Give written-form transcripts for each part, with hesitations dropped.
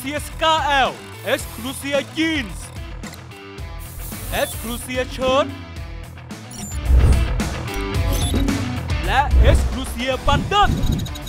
เซียสกา L เอ็กซ์คลูเซียยีนส์เอ็กซ์คลูเซียเชิ้ตและเอ็กซ์คลูเซียบันเดิล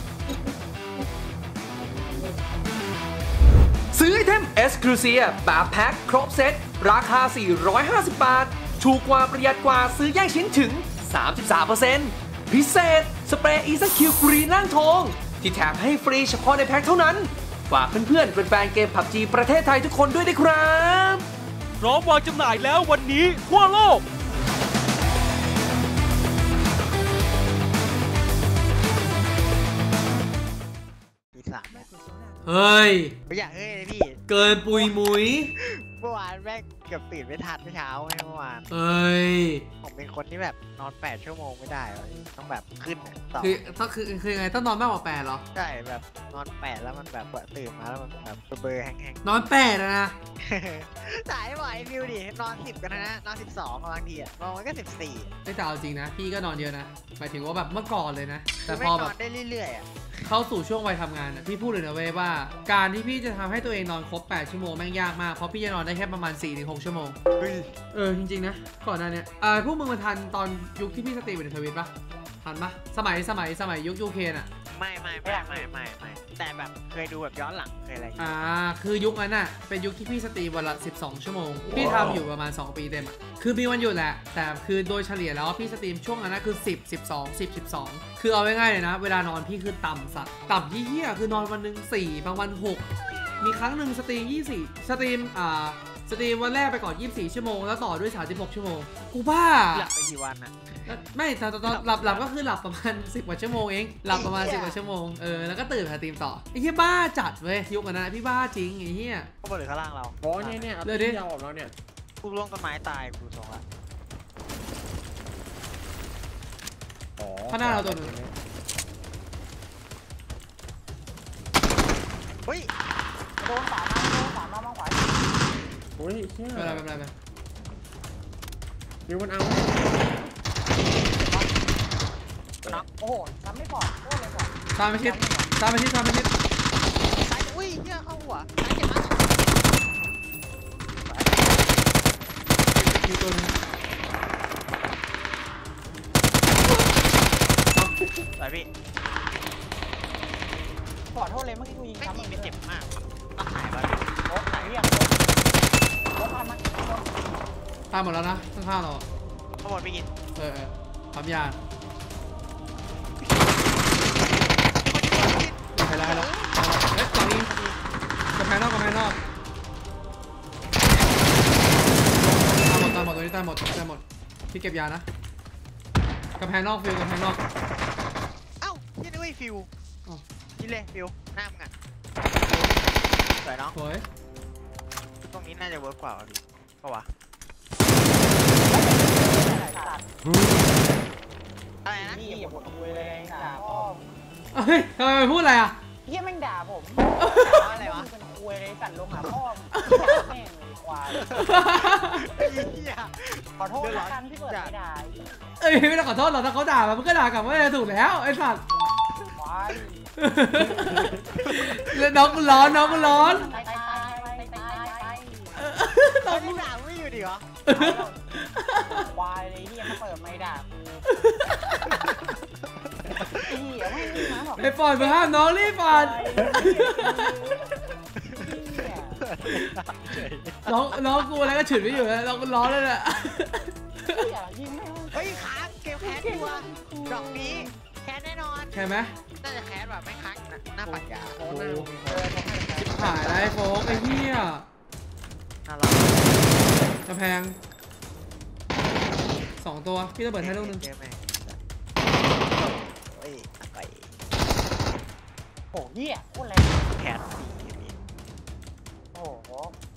ซื้อไอเทม Exclusive แบบแพ็คครบเซตราคา 450 บาท ถูกกว่าประหยัดกว่าซื้อแยกชิ้นถึง 33% พิเศษ สเปรย์อีซักคิวกรีนล่างทอง ที่แถมให้ฟรีเฉพาะในแพ็คเท่านั้น ฝากเพื่อนๆเป็นแฟนเกม PUBG ประเทศไทยทุกคนด้วยนะครับพร้อมวางจำหน่ายแล้ววันนี้ทั่วโลกเฮ้ยไม่อยากเลยพี่เกินปุยมุยเมื่อวานแม่งเกือบตื่นไม่ทันเมื่อเช้าเมื่อวานเฮ้ยผมเป็นคนที่แบบนอน8 ชั่วโมงไม่ได้เลยต้องแบบขึ้นต่อคือไงต้องนอนมากกว่า8เหรอใช่แบบนอน8แล้วมันแบบตื่นมาแล้วมันแบบเบอร์แห้งนอน8นะๆสายบ่อยฟิวดินอน10กันนะนอน12บางทีอ่ะบางวันก็14 ไม่แต่เอาจริงนะพี่ก็นอนเยอะนะหมายถึงว่าแบบเมื่อก่อนเลยนะแต่พอแบบนอนได้เรื่อยๆอ่ะเข้าสู่ช่วงวัยทำงานนะพี่พูดเลยนะเว้ยว่าการที่พี่จะทำให้ตัวเองนอนครบ8 ชั่วโมงแม่งยากมากเพราะพี่จะนอนได้แค่ประมาณ 4-6 ชั่วโมงจริงๆนะก่อนหน้านี้พวกมึงมาทันตอนยุคที่พี่สตรีมอยู่ในทวิตปะทันปะสมัยยุคยูเคนอะไม่แต่แบบเคยดูแบบย้อนหลังเคยอะไรคือยุคนั้นน่ะเป็นยุคที่พี่สตรีมวันละ12 ชั่วโมงพี่ทำอยู่ประมาณ2 ปีเต็มคือมีวันหยุดแหละแต่คือโดยเฉลี่ยแล้วพี่สตรีมช่วงนั้นคือ10-12คือเอาง่ายๆเลยนะเวลานอนพี่คือต่ำสัตว์ต่ำเหี้ยคือนอนวันหนึ่ง4บางวัน6มีครั้งหนึ่งสตรีม24สตรีมวันแรกไปก่อน24 ชั่วโมงแล้วต่อด้วย36 ชั่วโมงกูบ้าหลับไปกี่วันอะไม่ตอนหลับก็คือหลับประมาณ10 กว่าชั่วโมงเองหลับประมาณ10 กว่าชั่วโมงแล้วก็ตื่นมาสตรีมต่อไอ้เหี้ยบ้าจัดเว้ยยุคนั้นพี่บ้าจริงไอ้เหี้ยเขาบอกเลยข้างล่างเราโอ้เนี่ยเลยดิยาวออกแล้วเนี่ยกูล่วงต้นไม้ตายกูสองละข้างหน้าเราตัวนึงเฮ้ยโดนสามมากขวาโอ้ยเชี่ยเป็นไรมิวมันเอาโอ้โหทำไม่ปลอดโคตรเลยก่อนตามไปชิดซ้ายอุ้ยเหี้ยเข้าหัวซ้ายเจ็บมากมีตัวนึงไปพี่ขอโทษเลยเมื่อกี้กูยิงไม่ยิงไม่เจ็บมากต้องหายไปโอ้หายยังโอ้พันมาตายหมดแล้วนะข้างๆเราทั้งหมดไม่กินปั๊มยาไปแล้วหลังนี้กระแพงนอกตายหมดตัวนี้ตายหมดพี่เก็บยานะกระแพงนอกฟิวกระแพงนอกเอ้าพี่นึกว่าฟิวนี่เลยฟิวหน้ามึงอ่ะสวยน้องสวยตรงนี้น่าจะเวิร์กกว่าดิเพราะวะอะไรนะพี่อย่าบ่นคุยเลยด่าพ่อเฮ้ยทำไมไปพูดอะไรอ่ะเฮียแม่งด่าผมอะไรวะเป็นคุยเลยสั่นลงหาพ่อแม่งควายขอโทษละกันที่เปิดไม่ได้ไม่ต้องขอโทษหรอกถ้าเขาด่ามันก็ด่ากลับว่าถูกแล้วไอ้สัตว์แล้วน้องกูร้อนน้องด่าไม่อยู่ดิเหรอควายเลยที่ยังมาเปิดไม่ด่าไอ้ฟอนมาห้ามน้องรีบฟอนน้องกูอะไรก็ฉุดไม่อยู่แล้วน้องกูร้อนเลยแหละเฮ้ยค้างเกมแคสดีกว่าดอกนี้แคสแน่นอนใช่ไหมน่าจะแคสแบบไม่ค้างนะหน้าปัดยาถ่ายได้โฟกไอ้เหี้ยกระแพง2 ตัวพี่ระเบิดให้ลูกนึงโอ้เหี้ยโคตรแรงแขนโอ้โห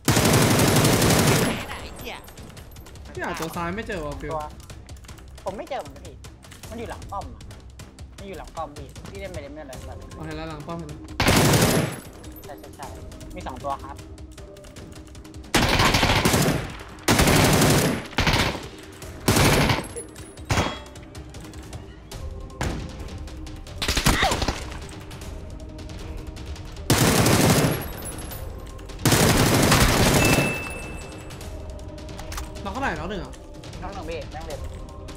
ไหนเหี้ยพี่หาตัวซ้ายไม่เจอวะฟิวผมไม่เจอมันพี่มันอยู่หลังป้อมมันอยู่หลังป้อมพี่เล่นไปเล่นอะไรแบบเอาเห็นแล้วหลังป้อมเห็นแล้วใช่มี2 ตัวครับน้องหนึ่งเหรอน้องหนึ่งพี่แม่งเด็ด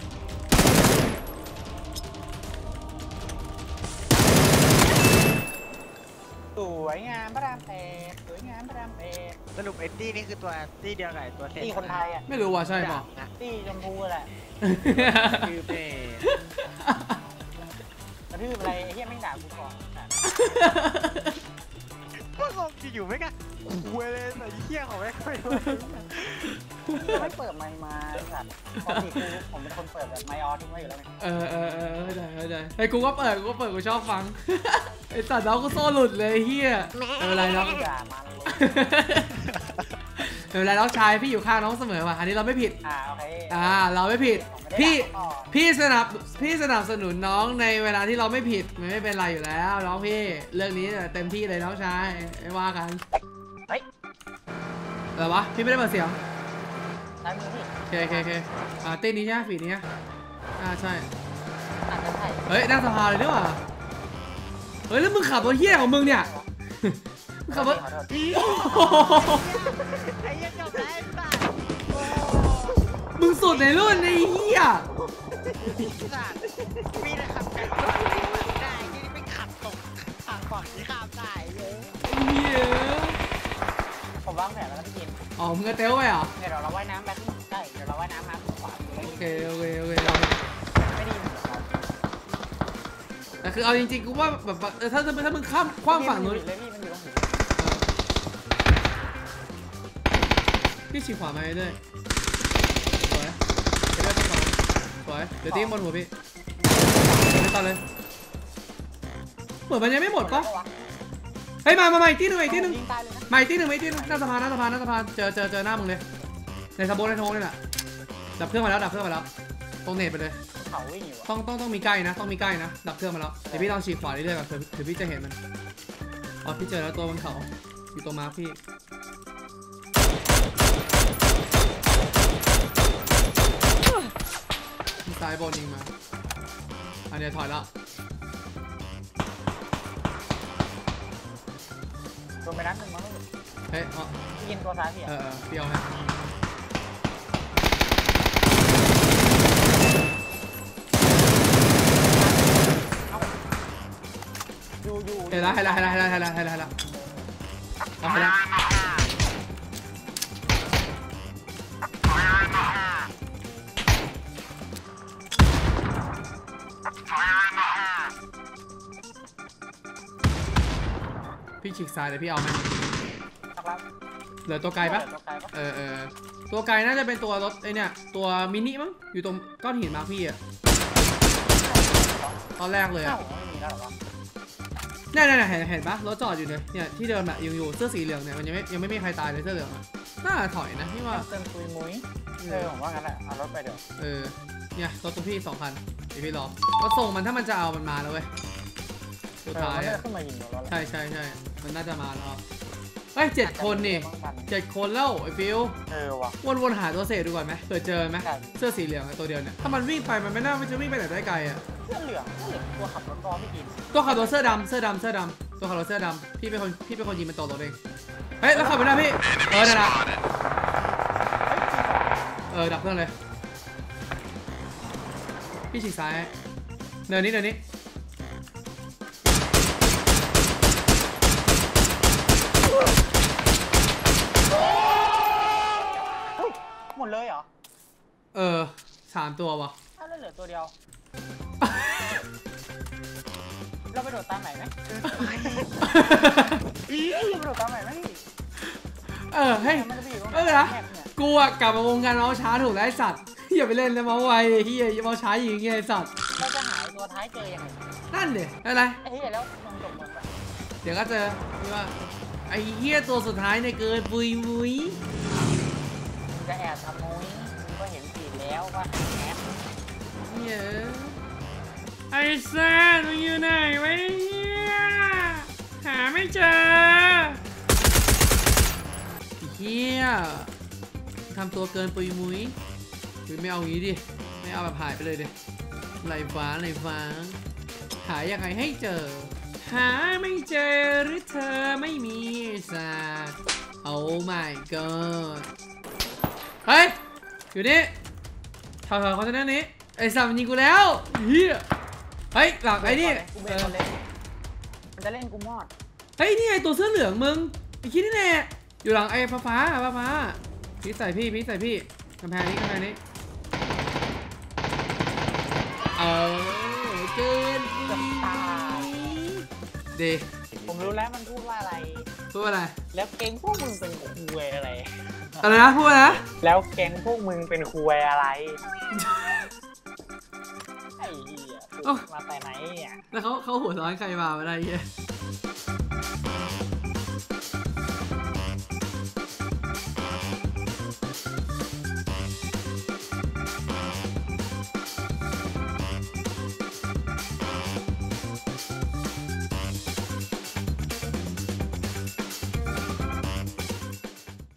สวยงามพระรามแปดสวยงามพระรามแปดสรุปเอ็ดดี้นี่คือตัวตี้เดียวกับตัวเซนที่คนไทยอ่ะไม่รู้ว่าใช่เปล่าที่ชมพูแหละคือเพจกระทืบอะไรไอ้เหี้ยแม่งด่ากูก่อนพวกงงอยู่ไหมกันเวเลยใส่เหี้ยของแม่งไม่รู้ไม่เปิดไมค์มาสัตว์ปกติผมเป็นคนเปิดแบบไมค์ออทิ้งไว้อยู่แล้วไงเข้าใจไอ้กูก็เปิดกูชอบฟัง ไอ้สัตว์น้องกูโซ่หลุดเลยเฮียไม่เป็นไรน้องด่ามันเลยไม่เป็นไรน้องชายพี่อยู่ข้างน้องเสมอว่ะอันนี้เราไม่ผิดโอเคเราไม่ผิด พี่สนับสนุนน้องในเวลาที่เราไม่ผิดมันไม่เป็นไรอยู่แล้วน้องพี่เรื่องนี้เต็มที่เลยน้องชายไม่ว่ากันเฮ้ยอะไรวะพี่ไม่ได้เปิดเสียงซ้ายมือพี่โอเคเต้นนี้ใช่ไหมฝีนี้ใช่อาจจะใช่เฮ้ยนั่งสภาเลยด้วยว่ะเฮ้ยแล้วมึงขับรถเหี้ยของมึงเนี่ยมึงขับรถขอโทษไอ้เหี้ยจบแล้วไอ้สัตว์มึงสุดในรุ่นไอ้เหี้ยสัตว์มีแต่ขับกันได้ที่นี่ไม่ขับตกทางฝั่งที่ข้ามได้เลยเหี้ยผมวางแผนแล้วนะพี่กินอ๋อมึงกระเต้วไปเหรอเดี๋ยวเราว่ายน้ำแบบได้เดี๋ยวเราว่ายน้ำมาขวาโอเคไม่ดีเหมือนกันแต่คือเอาจริงๆกูว่าแบบถ้ามึงข้ามคว้างฝั่งนู้นเลยพี่มันอยู่ตรงหินพี่ฉีกขวามาให้ด้วยสวยสวยเดี๋ยวตีบนหัวพี่ไม่ต่อเลยเหมือนมันยังไม่หมดปะเฮ้ยมาอีกที่หนึ่งยิงตายเลยนะมาอีกที่หนึ่งหน้าสะพานเจอหน้ามึงเลยในสะโบนในโทงนี่แหละดับเครื่องมาแล้วตรงเน็ตไปเลยเขาวิ่งอยู่ต้องมีใกล้นะดับเครื่องมาแล้วเดี๋ยวพี่ลองฉีกขวาเรื่อยๆก่อนเผื่อพี่จะเห็นมันอ๋อพี่เจอแล้วตัวบนเขาอยู่ตรงมาร์คพี่ซ้ายบนยิงมาอันเนี้ยถอยแล้วโดนไปนัดหนึ่งมั้งเฮ้ยอ๋อยิงตัวซ้ายพี่เปรี้ยวไหมอยู่เห็นแล้วพี่ฉีกซ้ายเลยพี่เอาไหมเหลือตัวไกลปะตัวไกลน่าจะเป็นตัวรถไอเนี่ยตัวมินิมั้งอยู่ตรงก้อนหินมาร์คพี่อะตอนแรกเลยอะเนี่ยเห็นปะรถจอดอยู่เนี่ยที่เดิมอะอยู่เสื้อสีเหลืองเนี่ยมันยังไม่มีใครตายเลยเสื้อเหลืองน่าถอยนะพี่ว่าเติมคุยมุ้ยผมว่างั้นแหละเอารถไปเดี๋ยวเนี่ยรถตัวพี่2 คันเดี๋ยวพี่รอก็ส่งมันถ้ามันจะเอามันมาแล้วเว้ยสุดท้ายอะขึ้นมายิงเราใช่มันน่าจะมาแล้วเฮ้ย7 คนนี่7 คนแล้วไอ้ฟิวว่ะวนหาตัวเศษดูก่อนไหมเผื่อเจอไหมเสื้อสีเหลืองตัวเดียวเนี่ยถ้ามันวิ่งไปมันไม่น่าจะวิ่งไปไหนได้ไกลอะเสื้อเหลืองตัวขับรถรอพี่กินตัวขับรถเสื้อดำตัวขับรถเสื้อดำพี่เป็นคนยิงมันตัวรถเองเฮ้ยแล้วขับไปหน้าพี่นั่นนะดับเครื่องเลยพี่ฉีกซ้ายเดินนี้หมดเลยเหรอ 3 ตัววะถ้าเหลือตัวเดียวเราไปโดดตามไหนไหมเราไปโดดตามไหนไหมเฮ้ยนะกูอะกลับมาวงการเมาส์ช้าถูกแล้วไอ้สัตว์อย่าไปเล่นเลยเมาส์ไวเฮียเมาส์ช้ายิงไงไอ้สัตว์เราจะหาตัวท้ายเจอยังไงนั่นดิอะไรไอ้เหี้ยแล้วมึงจบมึงไปเดี๋ยวก็เจอพี่ว่าไอ้เฮียตัวสุดท้ายเนี่ยเกินปุยมุ้ยจะแอบทำมุ้ยมึงก็เห็นสีแล้วว่าแอบเฮียไอ้ซ่ามึงอยู่ไหนวะเฮียหาไม่เจอเฮียทำตัวเกินปุยมุ้ยไม่เอางี้ดิไม่เอาแบบหายไปเลยดิไหลฟ้าหายังไงให้เจอหาไม่เจอหรือเธอไม่มีสัตว์ Oh my god เฮ้ยอยู่นี่ถอยคอนเทนเนอร์นี้ไอ้สัตว์มันยิงกูแล้วเฮียเฮ้ยหลังไอ้นี่กูเบรกคนเล่นมันจะเล่นกูมอดเฮ้ยนี่ไงตัวเสื้อเหลืองมึงไอ้คิดนี่แน่อยู่หลังไอ้ฟ้าพี่ใส่พี่กำแพงนี้เกินเกือบตายดีผมรู้แล้วมันพูดว่าอะไรพูดอะไรแล้วแก๊งพวกมึงเป็นคุยอะไรอะไรนะพูดนะแล้วแก๊งพวกมึงเป็นคุยอะไรไอ้เหี้ยมาแต่ไหนเนี่ยแล้วเขาหัวร้อนใครมาอะไรเงี้ย